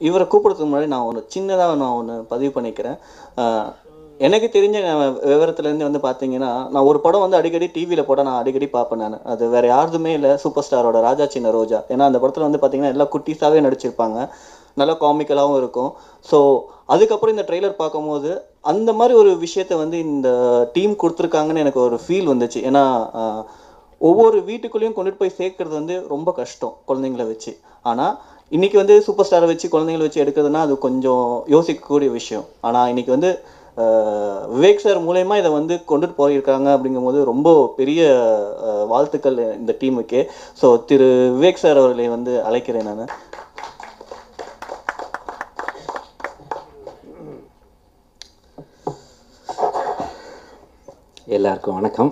இவரை கூப்பிடுறதுக்கு முன்னாடி நான் ஒன்று பதிவு பண்ணிக்கிறேன். எனக்கு தெரிஞ்ச விவரத்துலேருந்து வந்து பார்த்தீங்கன்னா, நான் ஒரு படம் வந்து அடிக்கடி டிவியில் போட நான் அடிக்கடி பார்ப்பேன் நான். அது வேறு யாருதுமே இல்லை, சூப்பர் ஸ்டாரோட ராஜா சின்ன ரோஜா. ஏன்னா அந்த படத்தில் வந்து பார்த்தீங்கன்னா எல்லாம் குட்டீஸாகவே நடிச்சிருப்பாங்க, நல்லா காமிக்கலாகவும் இருக்கும். ஸோ அதுக்கப்புறம் இந்த ட்ரெய்லர் பார்க்கும்போது அந்த மாதிரி ஒரு விஷயத்தை வந்து இந்த டீம் கொடுத்துருக்காங்கன்னு எனக்கு ஒரு ஃபீல் வந்துச்சு. ஏன்னா ஒவ்வொரு வீட்டுக்குள்ளேயும் கொண்டுட்டு போய் சேர்க்கறது வந்து ரொம்ப கஷ்டம் குழந்தைங்கள வச்சு. ஆனால் இன்றைக்கி வந்து சூப்பர் ஸ்டாரை வச்சு குழந்தைங்கள வச்சு எடுக்கிறதுனா அது கொஞ்சம் யோசிக்கக்கூடிய விஷயம். ஆனால் இன்றைக்கி வந்து விவேக் சார் மூலயமா இதை வந்து கொண்டுட்டு போயிருக்காங்க அப்படிங்கும்போது ரொம்ப பெரிய வாழ்த்துக்கள் இந்த டீமுக்கே. ஸோ திரு விவேக் சார் அவர்களை வந்து அழைக்கிறேன் நான். எல்லாருக்கும் வணக்கம்.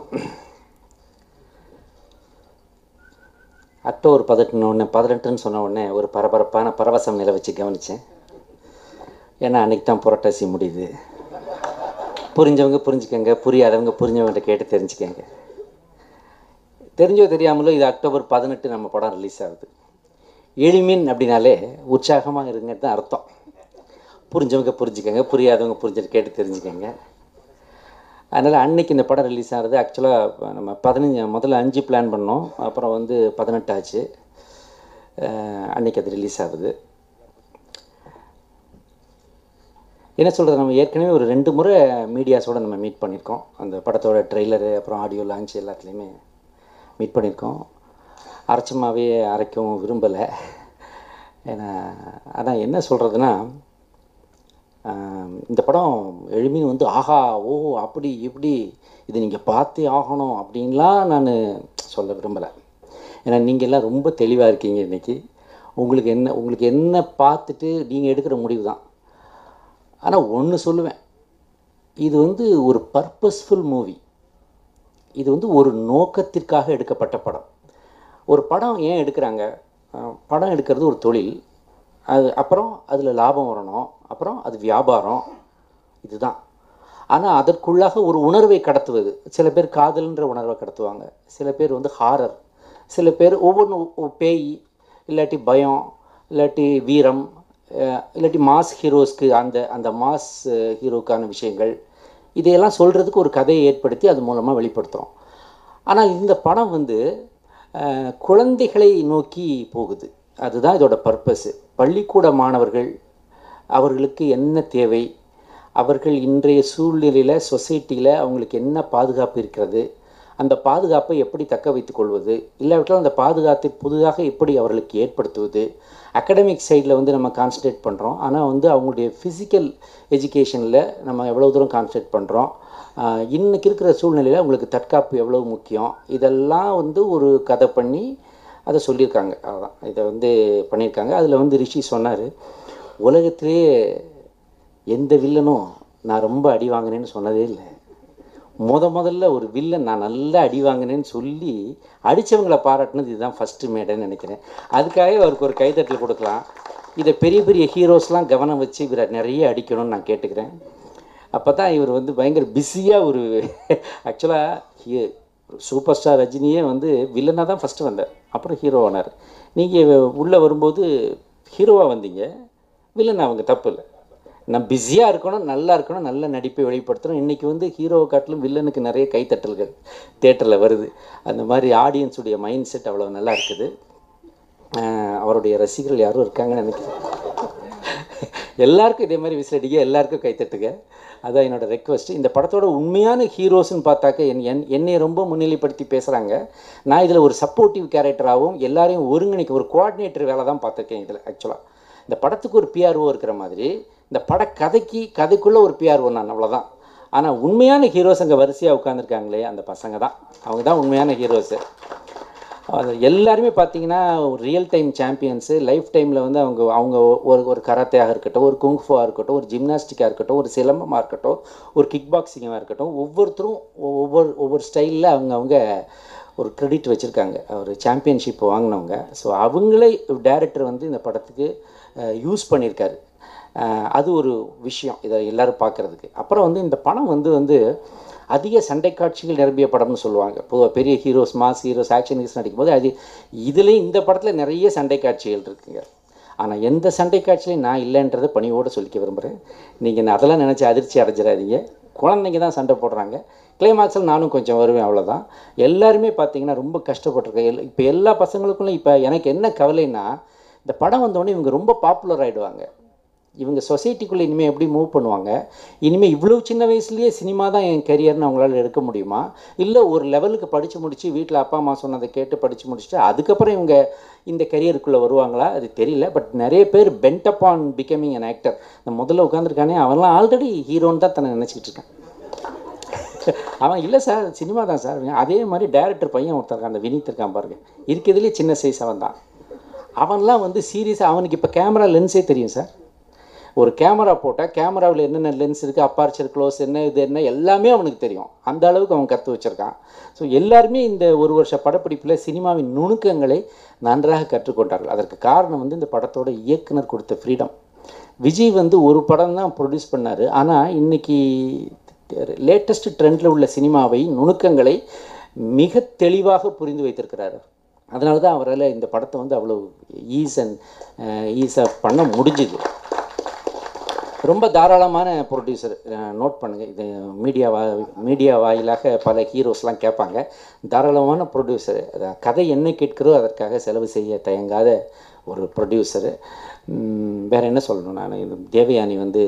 அக்டோபர் 18 சொன்ன உடனே ஒரு பரபரப்பான பரவசம் நிலை வச்சு கவனித்தேன். ஏன்னா அன்றைக்கி தான் புரட்டாசி முடியுது. புரிஞ்சவங்க புரிஞ்சுக்கங்க, புரியாதவங்க புரிஞ்சவங்கள்ட்ட கேட்டு தெரிஞ்சுக்கங்க. தெரிஞ்சோ தெரியாமலோ இது அக்டோபர் 18 நம்ம படம் ரிலீஸ் ஆகுது. எளிமின் அப்படின்னாலே உற்சாகமாக இருங்கிறது தான் அர்த்தம். புரிஞ்சவங்க புரிஞ்சுக்கங்க, புரியாதவங்க புரிஞ்சுட்டு கேட்டு தெரிஞ்சுக்கங்க. அதனால் அன்றைக்கி இந்த படம் ரிலீஸ் ஆகிறது. ஆக்சுவலாக நம்ம 15 முதல்ல 5 பிளான் பண்ணோம், அப்புறம் வந்து 18 ஆச்சு. அன்றைக்கி அது ரிலீஸ் ஆகுது. என்ன சொல்கிறது, நம்ம ஏற்கனவே ஒரு 2 முறை மீடியாஸோடு நம்ம மீட் பண்ணியிருக்கோம். அந்த படத்தோட ட்ரெய்லரு அப்புறம் ஆடியோ லான்ச் எல்லாத்துலேயுமே மீட் பண்ணியிருக்கோம். அரைச்சமாகவே அரைக்கவும் விரும்பலை. ஏன்னா அதான் என்ன சொல்கிறதுனா, இந்த படம் எளிமையும் வந்து ஆஹா ஓ அப்படி இப்படி இது நீங்கள் பார்த்தே ஆகணும் அப்படின்லாம் நான் சொல்ல விரும்பலை. ஏன்னா நீங்கள் எல்லாம் ரொம்ப தெளிவாக இருக்கீங்க இன்றைக்கி. உங்களுக்கு என்ன பார்த்துட்டு நீங்கள் எடுக்கிற முடிவு தான். ஆனால் ஒன்று சொல்லுவேன், இது வந்து ஒரு பர்பஸ்ஃபுல் மூவி. இது வந்து ஒரு நோக்கத்திற்காக எடுக்கப்பட்ட படம். ஒரு படம் ஏன் எடுக்கிறாங்க? படம் எடுக்கிறது ஒரு தொழில். அப்புறம் அதில் லாபம் வரணும், அப்புறம் அது வியாபாரம், இதுதான். ஆனால் அதற்குள்ளாக ஒரு உணர்வை கடத்துவது. சில பேர் காதல்ன்ற உணர்வை கடத்துவாங்க, சில பேர் வந்து ஹாரர், சில பேர் ஒவ்வொன்று பேய், இல்லாட்டி பயம், இல்லாட்டி வீரம், இல்லாட்டி மாஸ் ஹீரோஸ்க்கு அந்த மாஸ் ஹீரோக்கான விஷயங்கள், இதையெல்லாம் சொல்கிறதுக்கு ஒரு கதையை ஏற்படுத்தி அது மூலமாக வெளிப்படுத்துகிறோம். ஆனால் இந்த படம் வந்து குழந்தைகளை நோக்கி போகுது. அதுதான் இதோட பர்பஸ்ஸு. பள்ளிக்கூட மாணவர்கள், அவர்களுக்கு என்ன தேவை, அவர்கள் இன்றைய சூழ்நிலையில் சொசைட்டியில் அவங்களுக்கு என்ன பாதுகாப்பு இருக்கிறது, அந்த பாதுகாப்பை எப்படி தக்க வைத்து கொள்வது, இல்லாவிட்டால் அந்த பாதுகாப்பை புதிதாக எப்படி அவர்களுக்கு ஏற்படுத்துவது. அகடமிக் சைடில் வந்து நம்ம கான்சன்ட்ரேட் பண்ணுறோம், ஆனால் வந்து அவங்களுடைய ஃபிசிக்கல் எஜுகேஷனில் நம்ம எவ்வளோ தூரம் கான்சன்ட்ரேட் பண்ணுறோம், இன்றைக்கி இருக்கிற சூழ்நிலையில் அவங்களுக்கு தற்காப்பு எவ்வளோ முக்கியம், இதெல்லாம் வந்து ஒரு கதை பண்ணி அதை சொல்லியிருக்காங்க. அதுதான் இதை வந்து பண்ணியிருக்காங்க. அதில் வந்து ரிஷி சொன்னார், உலகத்திலே எந்த வில்லனும் நான் ரொம்ப அடி வாங்கினேன்னு சொன்னதே இல்லை. முதல்ல ஒரு வில்லன் நான் நல்லா அடி வாங்கினேன்னு சொல்லி அடித்தவங்களை பாராட்டினது இதுதான் ஃபஸ்ட்டு மேடைன்னு நினைக்கிறேன். அதுக்காக அவருக்கு ஒரு கைத்தட்டல் கொடுக்கலாம். இதை பெரிய பெரிய ஹீரோஸ்லாம் கவனம் வச்சு இவரை நிறைய அடிக்கணும்னு நான் கேட்டுக்கிறேன். அப்போ தான் இவர் வந்து பயங்கர பிஸியாக ஒரு ஆக்சுவலாக சூப்பர் ஸ்டார் ரஜினியே வந்து வில்லனாக தான் ஃபஸ்ட்டு வந்தார், அப்புறம் ஹீரோ ஆனார். நீங்கள் உள்ளே வரும்போது ஹீரோவாக வந்தீங்க, வில்லன் அவங்க தப்பு இல்லை. நான் பிஸியாக இருக்கணும், நல்லா இருக்கணும், நல்ல நடிப்பை வெளிப்படுத்தணும். இன்றைக்கி வந்து ஹீரோவை காட்டிலும் வில்லனுக்கு நிறைய கைத்தட்டல்கள் தேட்டரில் வருது. அந்த மாதிரி ஆடியன்ஸுடைய மைண்ட் செட் அவ்வளோ நல்லா இருக்குது. அவருடைய ரசிகர்கள் யாரும் இருக்காங்கன்னு நினைக்கிறேன். எல்லாருக்கும் இதே மாதிரி விசிலடிக்க, எல்லாருக்கும் கைத்தட்டுங்க, அதான் என்னோடய ரெக்வஸ்ட்டு. இந்த படத்தோட உண்மையான ஹீரோஸ்ன்னு பார்த்தாக்க என்னை ரொம்ப முன்னிலைப்படுத்தி பேசுகிறாங்க. நான் இதில் ஒரு சப்போர்ட்டிவ் கேரக்டராகவும் எல்லாரையும் ஒருங்கிணைக்க ஒரு கோஆர்டினேட்டர் வேலை தான் பார்த்துருக்கேன் இதில். ஆக்சுவலாக இந்த படத்துக்கு ஒரு பிஆர்ஓ இருக்கிற மாதிரி இந்த கதைக்குள்ளே ஒரு பிஆர்ஓ நான், அவ்வளோதான். ஆனால் உண்மையான ஹீரோஸ் அங்கே வரிசையாக உட்காந்துருக்காங்களே அந்த பசங்க தான், அவங்க தான் உண்மையான ஹீரோஸு. அது எல்லாருமே பார்த்தீங்கன்னா ஒரு ரியல் டைம் சாம்பியன்ஸு. லைஃப் டைமில் வந்து அவங்க ஒரு கராத்தையாக இருக்கட்டும், ஒரு குங்ஃபுவாக இருக்கட்டும், ஒரு ஜிம்னாஸ்டிக்காக இருக்கட்டும், ஒரு சிலம்பமாக இருக்கட்டும், ஒரு கிக் பாக்ஸிங்காக இருக்கட்டும், ஒவ்வொருத்தரும் ஒவ்வொரு ஸ்டைலில் அவங்க ஒரு க்ரெடிட் வச்சுருக்காங்க, ஒரு சாம்பியன்ஷிப் வாங்கினவங்க. ஸோ அவங்களே டைரக்டர் வந்து இந்த படத்துக்கு யூஸ் பண்ணியிருக்காரு. அது ஒரு விஷயம் இதை எல்லோரும் பார்க்குறதுக்கு. அப்புறம் வந்து இந்த படம் வந்து அதிக சண்டை காட்சிகள் நிரம்பிய படம்னு சொல்லுவாங்க. பொதுவாக பெரிய heroes, mass heroes, action heroes நடிக்கும்போது இதுலேயும் இந்த படத்தில் நிறைய சண்டை காட்சிகள் இருக்குங்க. ஆனால் எந்த சண்டை காட்சியிலையும் நான் இல்லைன்றதை பணியோடு சொல்லிக்க விரும்புகிறேன். நீங்கள் அதெல்லாம் நினச்சி அதிர்ச்சி அடைஞ்சிடாதீங்க. குழந்தைங்க தான் சண்டை போடுறாங்க. கிளைமாக்ஸில் நானும் கொஞ்சம் வருவேன், அவ்வளோதான். எல்லாருமே பார்த்தீங்கன்னா ரொம்ப கஷ்டப்பட்டிருக்கேன். இப்போ எல்லா பசங்களுக்குள்ள இப்போ எனக்கு என்ன கவலைன்னா, இந்த படம் வந்தோடனே இவங்க ரொம்ப பாப்புலர் ஆகிடுவாங்க. இவங்க சொசைட்டிக்குள்ளே இனிமேல் எப்படி மூவ் பண்ணுவாங்க? இனிமேல் இவ்வளோ சின்ன வயசுலேயே சினிமா தான் என் கரியர்னு அவங்களால எடுக்க முடியுமா? இல்லை ஒரு லெவலுக்கு படித்து முடித்து வீட்டில் அப்பா அம்மா சொன்னதை கேட்டு படித்து முடிச்சுட்டு அதுக்கப்புறம் இவங்க இந்த கரியருக்குள்ளே வருவாங்களா? அது தெரியல. பட் நிறைய பேர் bent upon becoming an actor. இந்த முதல்ல உட்காந்துருக்கானே அவன்லாம் ஆல்ரெடி ஹீரோன்னு தான் தன்னை நினச்சிக்கிட்டு இருக்கான். அவன் இல்லை சார் சினிமா தான் சார். அதே மாதிரி டைரக்டர் பையன் ஒருத்தர் இருக்கான், அந்த வினீத் இருக்கான் பாருங்க, இருக்கிறதுலேயே சின்ன சைஸ் அவன் தான். அவன்லாம் வந்து சீரியஸாக அவனுக்கு இப்போ கேமரா லென்ஸே தெரியும் சார். ஒரு கேமரா போட்டால் கேமராவில் என்னென்ன லென்ஸ் இருக்குது, அப்பார்ச்சர் க்ளோஸ் என்ன இது என்ன எல்லாமே அவனுக்கு தெரியும். அந்த அளவுக்கு அவன் கற்று வச்சுருக்கான். ஸோ எல்லாருமே இந்த ஒரு வருஷ படப்பிடிப்பில் சினிமாவின் நுணுக்கங்களை நன்றாக கற்றுக்கொண்டார்கள். அதற்கு காரணம் வந்து இந்த படத்தோட இயக்குனர் கொடுத்த ஃப்ரீடம். விஜய் வந்து ஒரு படம் தான் ப்ரொடியூஸ் பண்ணார். ஆனால் இன்றைக்கி லேட்டஸ்ட் ட்ரெண்டில் உள்ள சினிமாவை நுணுக்கங்களை மிக தெளிவாக புரிந்து வைத்திருக்கிறார். அதனால தான் அவரால் இந்த படத்தை வந்து அவ்வளோ ஈஸாக பண்ண முடிஞ்சுது. ரொம்ப தாராளமான ப்ரொடியூசர். நோட் பண்ணுங்கள், இது மீடியா வாயிலாக பல ஹீரோஸ்லாம் கேட்பாங்க. தாராளமான ப்ரொடியூசர். கதை என்ன கேட்கிறோ அதற்காக செலவு செய்ய தயங்காத ஒரு ப்ரொடியூசரு. வேறு என்ன சொல்லணும், நான் தேவயானி வந்து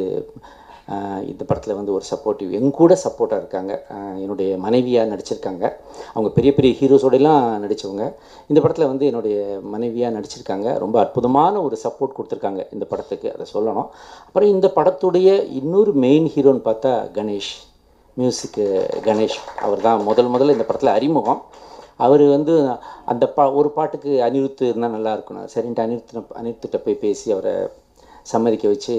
இந்த படத்தில் வந்து ஒரு சப்போர்ட்டிவ் எங்கூட சப்போர்ட்டாக இருக்காங்க. என்னுடைய மனைவியாக நடிச்சிருக்காங்க. அவங்க பெரிய பெரிய ஹீரோஸோடலாம் நடித்தவங்க. இந்த படத்தில் வந்து என்னுடைய மனைவியாக நடிச்சிருக்காங்க. ரொம்ப அற்புதமான ஒரு சப்போர்ட் கொடுத்துருக்காங்க இந்த படத்துக்கு, அதை சொல்லணும். அப்புறம் இந்த படத்துடைய இன்னொரு மெயின் ஹீரோன்னு பார்த்தா கணேஷ், மியூசிக்கு கணேஷ். அவர் தான் முதல்ல இந்த படத்தில் அறிமுகம். அவர் வந்து அந்த ஒரு பாட்டுக்கு அனிருத் இருந்தால் நல்லா இருக்கணும் சரின்ட்டு அனிருத்திட்ட போய் பேசி அவரை சம்மதிக்க வச்சு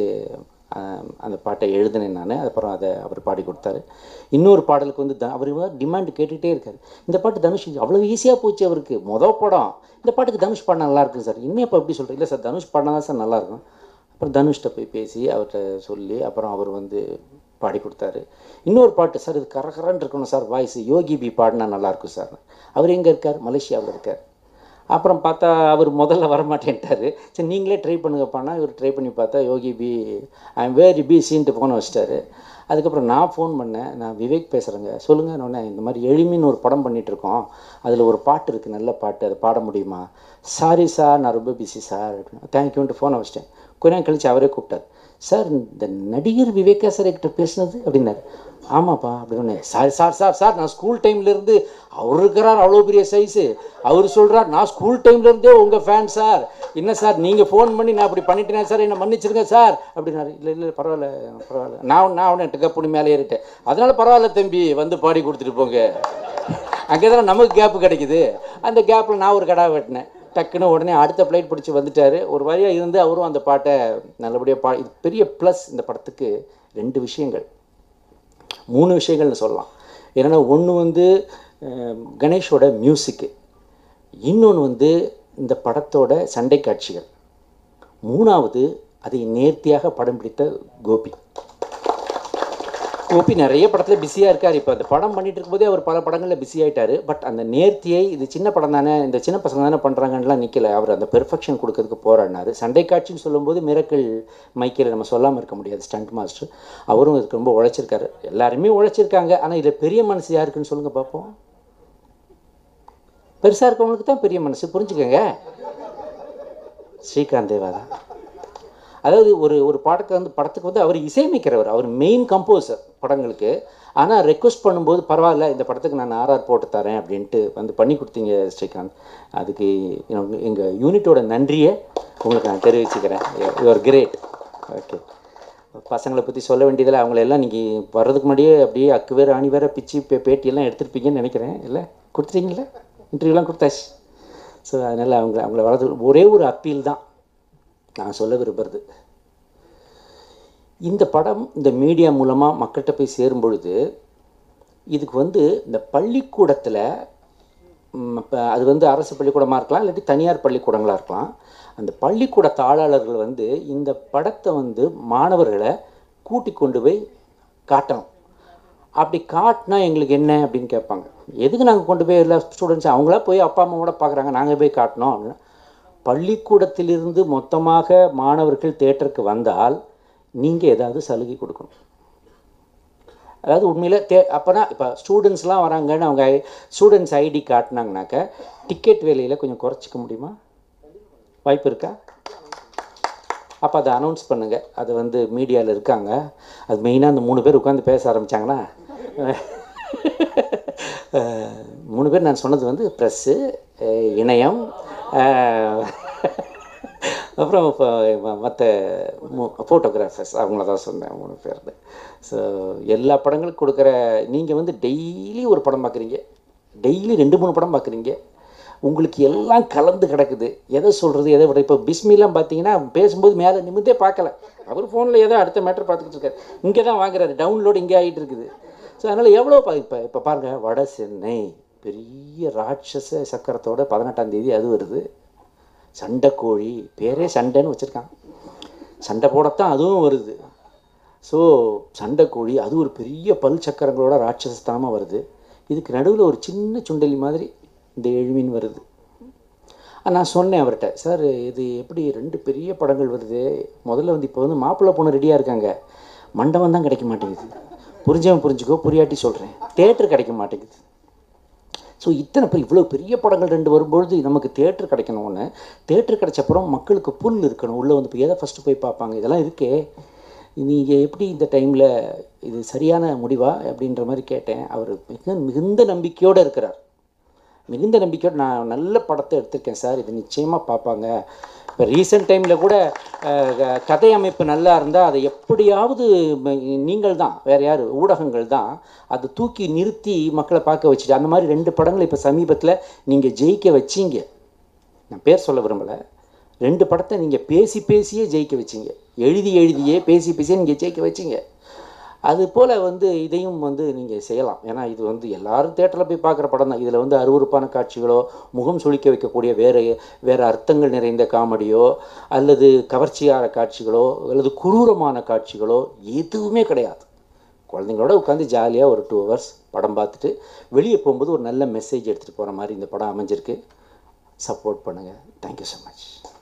அந்த பாட்டை எழுதினேன் நான். அப்புறம் அதை அவர் பாடி கொடுத்தாரு. இன்னொரு பாடலுக்கு வந்து அவர் டிமாண்ட் கேட்டுகிட்டே இருக்கார். இந்த பாட்டு தனுஷ் அவ்வளோ ஈஸியாக போச்சு அவருக்கு. படம் இந்த பாட்டுக்கு தனுஷ் பாடினா நல்லாயிருக்கும் சார். இன்னும் இப்போ எப்படி சொல்கிறேன்? இல்லை சார் தனுஷ் பாடினா தான் சார் நல்லாயிருக்கும். அப்புறம் தனுஷ்கிட்ட போய் பேசி அவர்கிட்ட சொல்லி அப்புறம் அவர் வந்து பாடி கொடுத்தாரு. இன்னொரு பாட்டு சார் இது கரகரன்னு இருக்கணும் சார் வாய்ஸ், யோகி பி பாடினா நல்லாயிருக்கும் சார். அவர் எங்கே இருக்கார்? மலேசியாவில் இருக்கார். அப்புறம் பார்த்தா அவர் முதல்ல வரமாட்டேன்ட்டார். சரி நீங்களே ட்ரை பண்ணுங்கப்பானா இவர் ட்ரை பண்ணி பார்த்தா Yogi B I am very பிஸின்ட்டு ஃபோனை வச்சிட்டாரு. அதுக்கப்புறம் நான் ஃபோன் பண்ணேன். நான் விவேக் பேசுகிறேங்க, சொல்லுங்கள். நான் இந்த மாதிரி எளிமைன்னு ஒரு படம் பண்ணிகிட்ருக்கோம், அதில் ஒரு பாட்டு இருக்குது, நல்ல பாட்டு, அதை பாட முடியுமா? சாரி சார் நான் ரொம்ப பிஸி சார் அப்படின்னு தேங்க்யூன்ட்டு ஃபோனை வச்சிட்டேன். கொஞ்ச நேரம் கழிச்சு அவரே கூப்பிட்டார். சார் இந்த நடிகர் விவேகா சார் கிட்ட பேசுனது அப்படின்னாரு. ஆமாப்பா அப்படின்னு. சார் சார் சார் சார் நான் ஸ்கூல் டைம்லேருந்து அவர் இருக்கிறார் அவ்வளோ பெரிய சைஸு, அவர் சொல்கிறார் நான் ஸ்கூல் டைம்லேருந்தே உங்கள் ஃபேன் சார், என்ன சார் நீங்கள் ஃபோன் பண்ணி நான் அப்படி பண்ணிட்டேன் சார், என்னை மன்னிச்சிருங்க சார் அப்படின்னாரு. இல்லை பரவாயில்ல நான் அவனை டெக்கப்புனி மேலே ஏறிட்டேன், அதனால் பரவாயில்ல தம்பி வந்து பாடி கொடுத்துட்டு போங்க. அங்கே தானே நமக்கு கேப்பு கிடைக்குது. அந்த கேப்பில் நான் ஒரு கடா வெட்டினேன். டக்குன்னு உடனே அடுத்த ஃப்ளைட் பிடிச்சி வந்துட்டார். ஒரு வழியாக இருந்து அவரும் அந்த பாட்டை நல்லபடியாக இது பெரிய ப்ளஸ் இந்த படத்துக்கு 2 விஷயங்கள் 3 விஷயங்கள்னு சொல்லலாம். ஏன்னா ஒன்று வந்து கணேஷோட மியூசிக்கு, இன்னொன்று வந்து இந்த படத்தோட சண்டை காட்சிகள், 3வது அதை நேர்த்தியாக படம் பிடித்த கோபி நிறைய படத்தில் பிஸியாக இருக்கார். இப்போ அந்த படம் பண்ணிட்டு இருக்கும்போதே அவர் பல படங்களில் பிஸி ஆகிட்டார். பட் அந்த நேர்த்தியை இது சின்ன படம் தானே, இந்த சின்ன பசங்க தானே பண்ணுறாங்கன்னெலாம் நிற்கலை. அவர் அந்த பெர்ஃபெக்ஷன் கொடுக்கறதுக்கு போராடினார். சண்டை காட்சின்னு சொல்லும்போது மிரக்கல் மைக்கேல் நம்ம சொல்லாமல் இருக்க முடியாது, ஸ்டண்ட் மாஸ்டர். அவரும் இதுக்கு ரொம்ப உழைச்சிருக்காரு. எல்லாருமே உழைச்சிருக்காங்க. ஆனால் இதில் பெரிய மனசு யாருக்குன்னு சொல்லுங்கள் பார்ப்போம். பெருசாக இருக்கவங்களுக்கு தான் பெரிய மனசு, புரிஞ்சுக்கோங்க. ஸ்ரீகாந்த் தேவா தான். அதாவது ஒரு படத்துக்கு வந்து அவர் இசையமைக்கிறவர், அவர் மெயின் கம்போசர் படங்களுக்கு. ஆனால் ரெக்வஸ்ட் பண்ணும்போது பரவாயில்ல இந்த படத்துக்கு நான் ஆர்ஆர் போட்டு தரேன் அப்படின்ட்டு வந்து பண்ணி கொடுத்தீங்க ஸ்ரீகாந்த். அதுக்கு எங்கள் யூனிட்டோட நன்றியை உங்களுக்கு நான் தெரிவிச்சுக்கிறேன். You are great. ஓகே, பசங்களை பற்றி சொல்ல வேண்டியதில்லை. அவங்களெல்லாம் நீங்கள் வர்றதுக்கு முன்னாடியே அப்படியே அக்கு வேறு ஆணி வேறு பிச்சு பேட்டியெல்லாம் எடுத்துருப்பீங்கன்னு நினைக்கிறேன். இல்லை கொடுத்துட்டீங்களே, இன்டர்வியூலாம் கொடுத்தாச்சு. ஸோ அதனால் அவங்கள வளர்த்து ஒரே ஒரு அப்பீல் தான் நான் சொல்ல விரும்புகிறது. இந்த படம் இந்த மீடியா மூலமாக மக்கள்கிட்ட போய் சேரும் பொழுது இதுக்கு வந்து இந்த பள்ளிக்கூடத்தில் அது வந்து அரசு பள்ளிக்கூடமாக இருக்கலாம், இல்லாட்டி தனியார் பள்ளிக்கூடங்களாக இருக்கலாம். அந்த பள்ளிக்கூட தாளாளர்கள் வந்து இந்த படத்தை வந்து மாணவர்களை கூட்டி கொண்டு போய் காட்டணும். அப்படி காட்டினா எங்களுக்கு என்ன அப்படின்னு கேட்பாங்க. எதுக்கு நாங்கள் கொண்டு போய் எல்லா ஸ்டூடெண்ட்ஸ் அவங்களா போய் அப்பா அம்மாவோட பார்க்குறாங்க, நாங்கள் போய் காட்டினோம் அப்படின்னா பள்ளிக்கூடத்திலிருந்து மொத்தமாக மாணவர்கள் தேட்டருக்கு வந்தால் நீங்கள் ஏதாவது சலுகை கொடுக்கணும். அதாவது உண்மையில் அப்போனா இப்போ ஸ்டூடெண்ட்ஸ்லாம் வராங்கன்னு அவங்க ஸ்டூடெண்ட்ஸ் ஐடி காட்டினாங்கனாக்க டிக்கெட் விலையில் கொஞ்சம் குறைச்சிக்க முடியுமா? வாய்ப்பு இருக்கா? அப்போ அதை அனௌன்ஸ் பண்ணுங்கள். அது வந்து மீடியாவில் இருக்காங்க. அது மெயினாக அந்த 3 பேர் உட்காந்து பேச ஆரம்பித்தாங்கன்னா 3 பேர் நான் சொன்னது வந்து ப்ரெஸ்ஸு, இணையம், அப்புறம் இப்போ மற்ற ஃபோட்டோகிராஃபர்ஸ் அவங்கள தான் சொன்னேன் 3 பேர். ஸோ எல்லா படங்களுக்கும் கொடுக்குற நீங்கள் வந்து டெய்லி ஒரு படம் பார்க்குறீங்க, டெய்லி 2-3 படம் பார்க்குறீங்க, உங்களுக்கு எல்லாம் கலந்து கிடக்குது. எதை சொல்கிறது எதை விட இப்போ பிஸ்மிலாம் பார்த்தீங்கன்னா பேசும்போது மேலே நிமிந்தே பார்க்கல, அவர் ஃபோனில் ஏதோ அடுத்த மேட்டர் பார்த்துக்கிட்டு இருக்காரு, இங்கே தான் வாங்குறாரு, டவுன்லோடு இங்கே ஆகிட்டு இருக்குது. ஸோ அதனால் எவ்வளோ இப்போ பாருங்கள், வட சென்னை பெரிய ராட்சச சக்கரத்தோட 18ஆம் தேதி அது வருது. சண்டைக்கோழி பேரே சண்டைன்னு வச்சுருக்காங்க, சண்டை போடத்தான் அதுவும் வருது. ஸோ சண்டைக்கோழி அது ஒரு பெரிய பல் சக்கரங்களோட ராட்சசத்தனமாக வருது. இதுக்கு நடுவில் ஒரு சின்ன சுண்டலி மாதிரி இந்த எழுமீன் வருது. நான் சொன்னேன் அவர்கிட்ட, சார் இது எப்படி 2 பெரிய படங்கள் வருது, முதல்ல வந்து இப்போ வந்து மாப்பிள்ளை பொண்ணு ரெடியாக இருக்காங்க, மண்டபம் தான் கிடைக்க மாட்டேங்குது, புரிஞ்சவன் புரிஞ்சுக்கோ, புரியாட்டி சொல்கிறேன், தேட்டர் கிடைக்க மாட்டேங்குது. ஸோ இத்தனை பேர் இவ்வளோ பெரிய படங்கள் 2 வரும்பொழுது நமக்கு தேட்டர் கிடைக்கணும்னு, தேட்டர் கிடைச்சப்புறம் மக்களுக்கு புல் இருக்கணும் உள்ளே வந்து இப்போ எதை ஃபஸ்ட்டு போய் பார்ப்பாங்க, இதெல்லாம் இருக்கே, நீங்கள் எப்படி இந்த டைமில் இது சரியான முடிவா அப்படின்ற மாதிரி கேட்டேன். அவர் மிகுந்த நம்பிக்கையோடு இருக்கிறார். மிகுந்த நம்பிக்கையோடு நான் நல்ல படத்தை எடுத்திருக்கேன் சார், இது நிச்சயமாக பார்ப்பாங்க. இப்போ ரீசெண்ட் டைமில் கூட கதை அமைப்பு நல்லா இருந்தால் அதை எப்படியாவது நீங்கள் தான், வேறு யார், ஊடகங்கள் தான் அதை தூக்கி நிறுத்தி மக்களை பார்க்க வச்சுட்டு, அந்த மாதிரி 2 படங்கள் இப்போ சமீபத்தில் நீங்கள் ஜெயிக்க வச்சிங்க. நான் பேர் சொல்ல விரும்பலை, 2 படத்தை நீங்கள் பேசி பேசியே ஜெயிக்க வச்சிங்க, எழுதியே பேசி பேசியே நீங்கள் ஜெயிக்க வச்சிங்க. அதுபோல் வந்து இதையும் வந்து நீங்கள் செய்யலாம். ஏன்னா இது வந்து எல்லோரும் தேட்டரில் போய் பார்க்குற படம் தான். இதில் வந்து அருவருப்பான காட்சிகளோ, முகம் சுளிக்க வைக்கக்கூடிய வேறு அர்த்தங்கள் நிறைந்த காமெடியோ, அல்லது கவர்ச்சியான காட்சிகளோ, அல்லது குரூரமான காட்சிகளோ எதுவுமே கிடையாது. குழந்தைங்களோட உட்காந்து ஜாலியாக ஒரு 2 ஹவர்ஸ் படம் பார்த்துட்டு வெளியே போகும்போது ஒரு நல்ல மெசேஜ் எடுத்துகிட்டு போகிற மாதிரி இந்த படம் அமைஞ்சிருக்கு. சப்போர்ட் பண்ணுங்கள். Thank you so much.